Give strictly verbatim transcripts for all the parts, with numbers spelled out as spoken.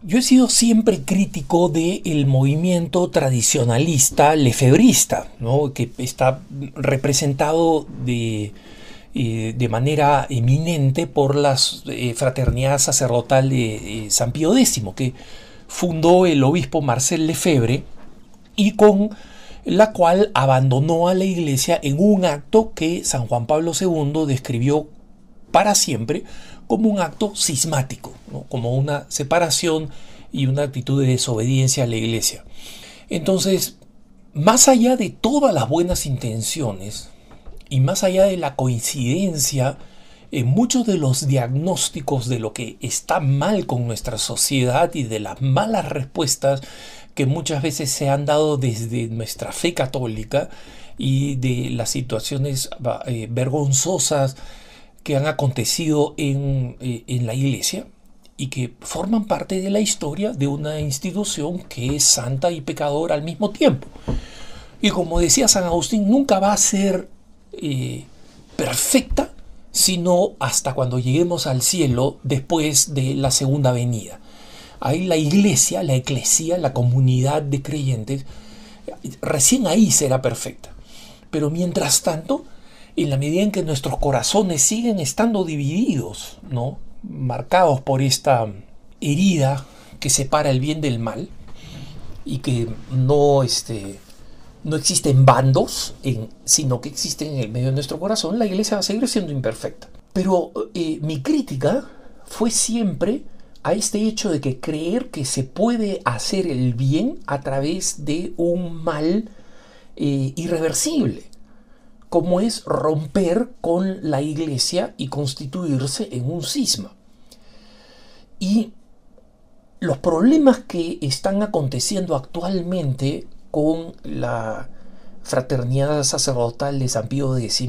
Yo he sido siempre crítico del movimiento tradicionalista lefebrista, ¿no? Que está representado de, eh, de manera eminente por la eh, fraternidad sacerdotal de eh, San Pío X, que fundó el obispo Marcel Lefebvre y con la cual abandonó a la Iglesia en un acto que San Juan Pablo segundo describió para siempre como un acto cismático, ¿no? Como una separación y una actitud de desobediencia a la Iglesia. Entonces, más allá de todas las buenas intenciones y más allá de la coincidencia en muchos de los diagnósticos de lo que está mal con nuestra sociedad y de las malas respuestas que muchas veces se han dado desde nuestra fe católica y de las situaciones eh, vergonzosas que han acontecido en, eh, en la Iglesia y que forman parte de la historia de una institución que es santa y pecadora al mismo tiempo. Y como decía San Agustín, nunca va a ser eh, perfecta, sino hasta cuando lleguemos al cielo después de la segunda venida. Ahí la Iglesia, la eclesía, la comunidad de creyentes, recién ahí será perfecta. Pero mientras tanto, en la medida en que nuestros corazones siguen estando divididos, ¿no? Marcados por esta herida que separa el bien del mal y que no, este, no existen bandos, en, sino que existen en el medio de nuestro corazón, la Iglesia va a seguir siendo imperfecta. Pero eh, mi crítica fue siempre a este hecho de que creer que se puede hacer el bien a través de un mal eh, irreversible, como es romper con la Iglesia y constituirse en un cisma. Y los problemas que están aconteciendo actualmente con la fraternidad sacerdotal de San Pío X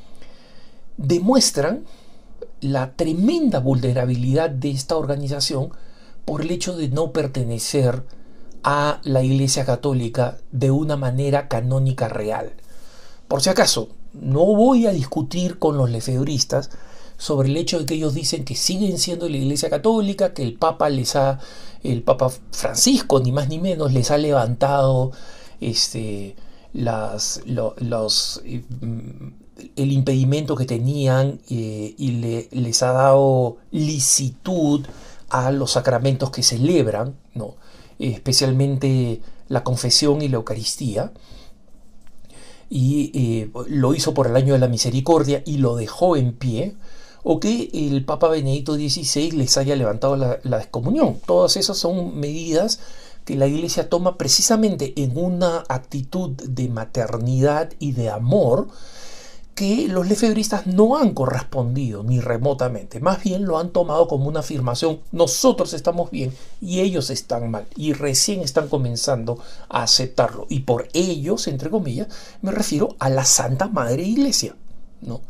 demuestran la tremenda vulnerabilidad de esta organización por el hecho de no pertenecer a la Iglesia Católica de una manera canónica real. Por si acaso, no voy a discutir con los lefebristas sobre el hecho de que ellos dicen que siguen siendo la Iglesia Católica, que el Papa les ha, el Papa Francisco, ni más ni menos, les ha levantado este, las, lo, los, eh, el impedimento que tenían eh, y le, les ha dado licitud a los sacramentos que celebran, ¿no? Eh, especialmente la confesión y la Eucaristía. Y eh, lo hizo por el año de la misericordia y lo dejó en pie, o que el Papa Benedicto dieciséis les haya levantado la, la excomunión. Todas esas son medidas que la Iglesia toma precisamente en una actitud de maternidad y de amor que los lefebristas no han correspondido ni remotamente, más bien lo han tomado como una afirmación: nosotros estamos bien y ellos están mal, y recién están comenzando a aceptarlo. Y por ellos, entre comillas, me refiero a la Santa Madre Iglesia, ¿no?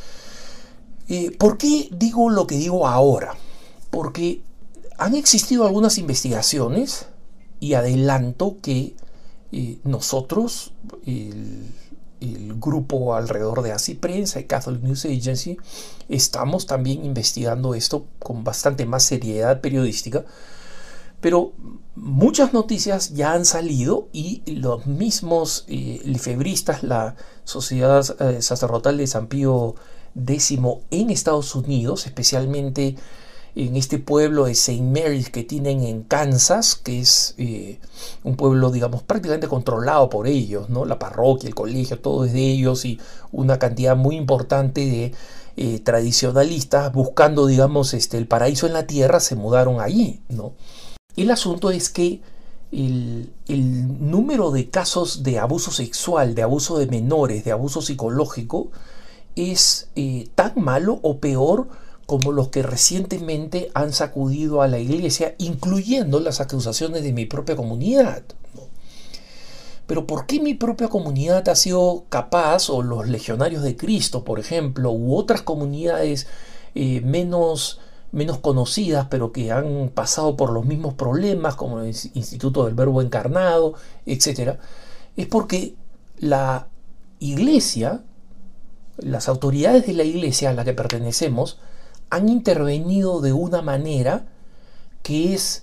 Eh, ¿Por qué digo lo que digo ahora? Porque han existido algunas investigaciones y adelanto que eh, nosotros, el el grupo alrededor de Así Prensa y Catholic News Agency, estamos también investigando esto con bastante más seriedad periodística, pero muchas noticias ya han salido y los mismos eh, lefebristas, la Sociedad eh, Sacerdotal de San Pío X en Estados Unidos, especialmente en este pueblo de Saint Mary's que tienen en Kansas, que es eh, un pueblo, digamos, prácticamente controlado por ellos, ¿no? La parroquia, el colegio, todo es de ellos, y una cantidad muy importante de eh, tradicionalistas buscando, digamos, este, el paraíso en la tierra, se mudaron allí, ¿no? El asunto es que el, el número de casos de abuso sexual, de abuso de menores, de abuso psicológico, es eh, tan malo o peor como los que recientemente han sacudido a la Iglesia, incluyendo las acusaciones de mi propia comunidad, ¿no? Pero ¿por qué mi propia comunidad ha sido capaz, o los Legionarios de Cristo, por ejemplo, u otras comunidades eh, menos, menos conocidas, pero que han pasado por los mismos problemas, como el Instituto del Verbo Encarnado, etcétera? Es porque la Iglesia, las autoridades de la Iglesia a la que pertenecemos, han intervenido de una manera que es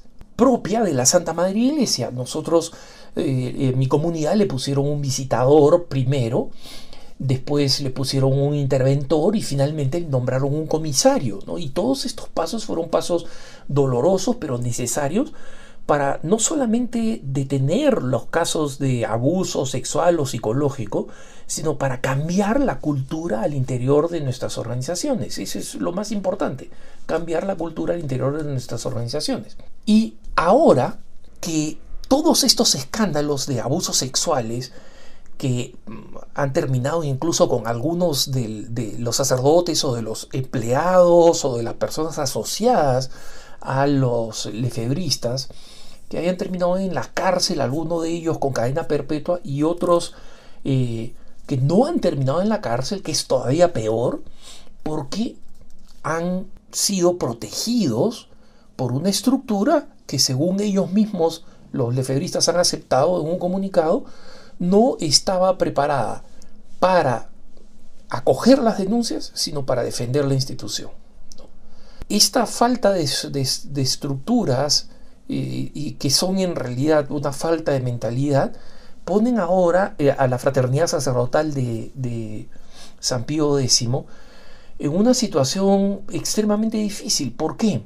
propia de la Santa Madre Iglesia. Nosotros, eh, en mi comunidad le pusieron un visitador primero, después le pusieron un interventor y finalmente nombraron un comisario, ¿no? Y todos estos pasos fueron pasos dolorosos pero necesarios para no solamente detener los casos de abuso sexual o psicológico, sino para cambiar la cultura al interior de nuestras organizaciones. Eso es lo más importante, cambiar la cultura al interior de nuestras organizaciones. Y ahora que todos estos escándalos de abusos sexuales que han terminado incluso con algunos de, de los sacerdotes o de los empleados o de las personas asociadas a los lefebristas, que hayan terminado en la cárcel, algunos de ellos con cadena perpetua y otros eh, que no han terminado en la cárcel, que es todavía peor, porque han sido protegidos por una estructura que, según ellos mismos, los lefebristas han aceptado en un comunicado, no estaba preparada para acoger las denuncias, sino para defender la institución. Esta falta de, de, de estructuras eh, y que son en realidad una falta de mentalidad, ponen ahora eh, a la fraternidad sacerdotal de, de San Pío X en una situación extremadamente difícil. ¿Por qué?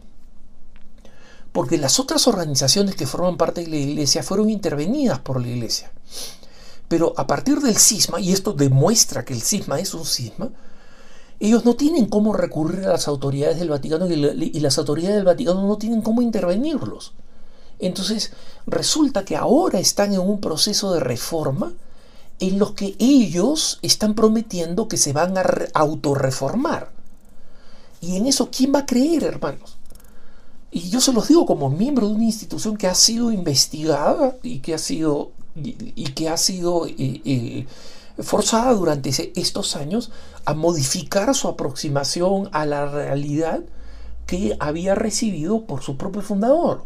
Porque las otras organizaciones que forman parte de la Iglesia fueron intervenidas por la Iglesia. Pero a partir del cisma, y esto demuestra que el cisma es un cisma, ellos no tienen cómo recurrir a las autoridades del Vaticano y las autoridades del Vaticano no tienen cómo intervenirlos. Entonces resulta que ahora están en un proceso de reforma en los que ellos están prometiendo que se van a autorreformar. Y en eso, ¿quién va a creer, hermanos? Y yo se los digo como miembro de una institución que ha sido investigada y que ha sido, y, y que ha sido eh, eh, forzada durante ese, estos años a modificar su aproximación a la realidad que había recibido por su propio fundador.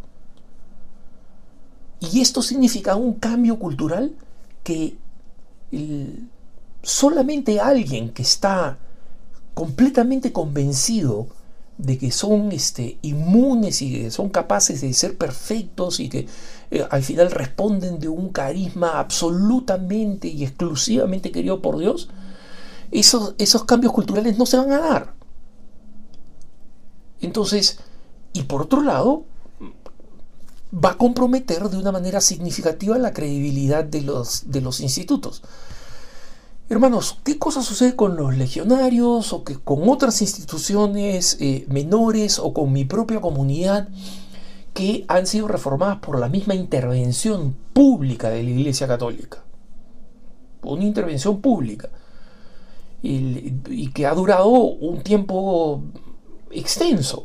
Y esto significa un cambio cultural que el, solamente alguien que está completamente convencido de que son este, inmunes y que son capaces de ser perfectos y que eh, al final responden de un carisma absolutamente y exclusivamente querido por Dios, esos, esos cambios culturales no se van a dar. Entonces, y por otro lado, va a comprometer de una manera significativa la credibilidad de los, de los institutos. Hermanos, ¿qué cosa sucede con los legionarios o que con otras instituciones eh, menores o con mi propia comunidad que han sido reformadas por la misma intervención pública de la Iglesia Católica? Una intervención pública y, y que ha durado un tiempo extenso.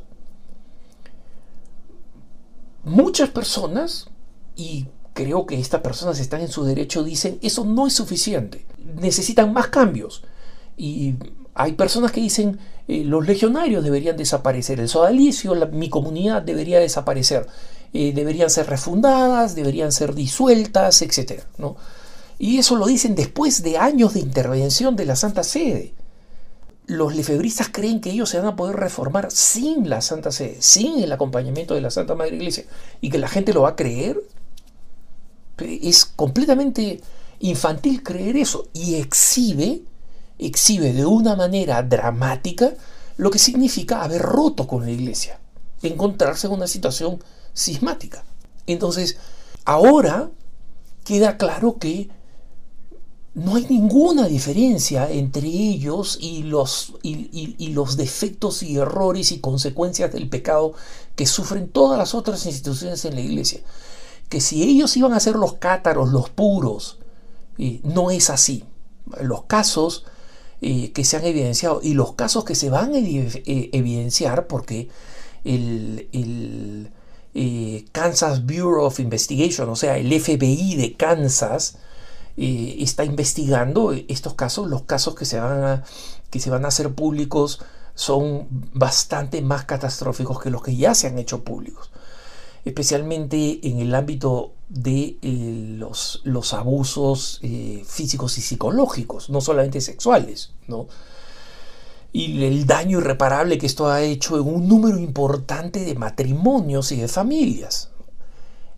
Muchas personas, y creo que estas personas están en su derecho, dicen eso no es suficiente, necesitan más cambios. Y hay personas que dicen eh, los legionarios deberían desaparecer, el sodalicio, la, mi comunidad debería desaparecer, eh, deberían ser refundadas, deberían ser disueltas, etcétera, ¿no? Y eso lo dicen después de años de intervención de la Santa Sede. Los lefebristas creen que ellos se van a poder reformar sin la Santa Sede, sin el acompañamiento de la Santa Madre Iglesia, y que la gente lo va a creer. Es completamente infantil creer eso, y exhibe, exhibe de una manera dramática lo que significa haber roto con la Iglesia, encontrarse en una situación cismática. Entonces, ahora queda claro que no hay ninguna diferencia entre ellos y los, y, y, y los defectos y errores y consecuencias del pecado que sufren todas las otras instituciones en la Iglesia. Que si ellos iban a ser los cátaros, los puros, eh, no es así. Los casos eh, que se han evidenciado y los casos que se van a eh, evidenciar, porque el, el eh, Kansas Bureau of Investigation, o sea, el F B I de Kansas, Eh, está investigando estos casos. Los casos que se van a, que se van a hacer públicos son bastante más catastróficos que los que ya se han hecho públicos, especialmente en el ámbito de eh, los, los abusos eh, físicos y psicológicos, no solamente sexuales, ¿no? Y el daño irreparable que esto ha hecho en un número importante de matrimonios y de familias.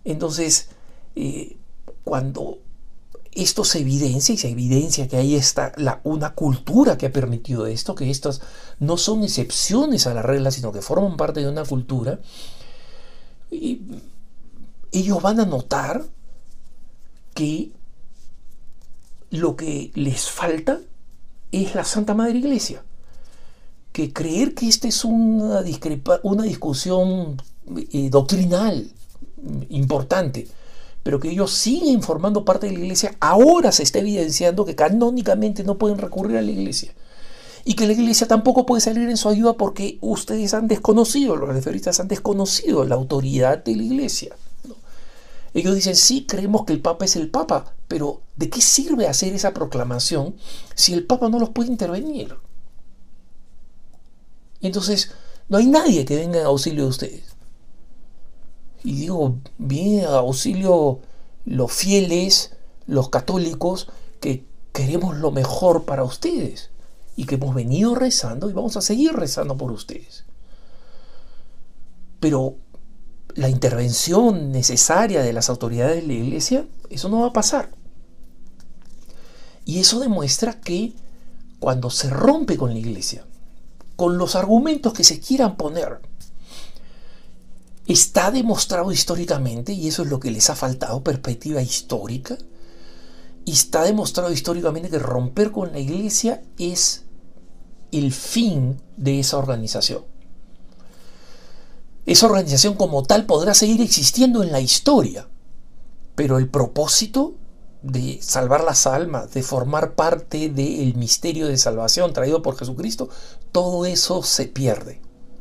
Entonces, eh, cuando esto se evidencia, y se evidencia que ahí está la, una cultura que ha permitido esto, que estas no son excepciones a la regla, sino que forman parte de una cultura, y ellos van a notar que lo que les falta es la Santa Madre Iglesia. Que creer que esta es una, discrepa, una discusión eh, doctrinal importante, pero que ellos siguen formando parte de la Iglesia, ahora se está evidenciando que canónicamente no pueden recurrir a la Iglesia. Y que la Iglesia tampoco puede salir en su ayuda porque ustedes han desconocido, los referistas han desconocido la autoridad de la Iglesia, ¿no? Ellos dicen, sí, creemos que el Papa es el Papa, pero ¿de qué sirve hacer esa proclamación si el Papa no los puede intervenir? Entonces, no hay nadie que venga en auxilio de ustedes. Y digo, vienen a auxilio los fieles, los católicos, que queremos lo mejor para ustedes y que hemos venido rezando y vamos a seguir rezando por ustedes. Pero la intervención necesaria de las autoridades de la Iglesia, eso no va a pasar. Y eso demuestra que cuando se rompe con la Iglesia, con los argumentos que se quieran poner, está demostrado históricamente, y eso es lo que les ha faltado, perspectiva histórica, y está demostrado históricamente que romper con la Iglesia es el fin de esa organización. Esa organización como tal podrá seguir existiendo en la historia, pero el propósito de salvar las almas, de formar parte del misterio de salvación traído por Jesucristo, todo eso se pierde.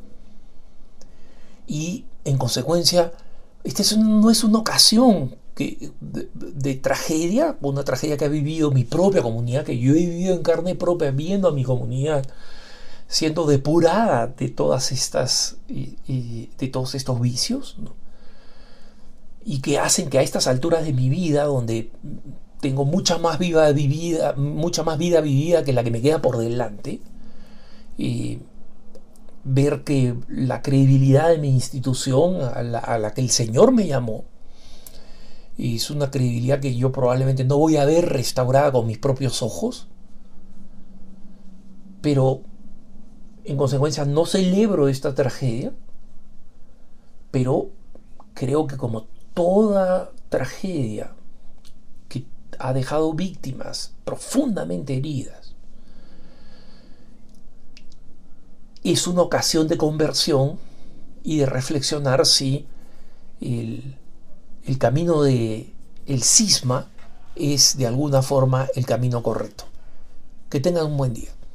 Y en consecuencia, esta es un, no es una ocasión que, de, de tragedia, una tragedia que ha vivido mi propia comunidad, que yo he vivido en carne propia, viendo a mi comunidad siendo depurada de todas estas y, y de todos estos vicios, ¿no? Y que hacen que a estas alturas de mi vida, donde tengo mucha más vida vivida, mucha más vida vivida que la que me queda por delante, y ver que la credibilidad de mi institución a la, a la que el Señor me llamó es una credibilidad que yo probablemente no voy a ver restaurada con mis propios ojos, pero en consecuencia no celebro esta tragedia, pero creo que como toda tragedia que ha dejado víctimas profundamente heridas, es una ocasión de conversión y de reflexionar si el, el camino de el cisma es de alguna forma el camino correcto. Que tengan un buen día.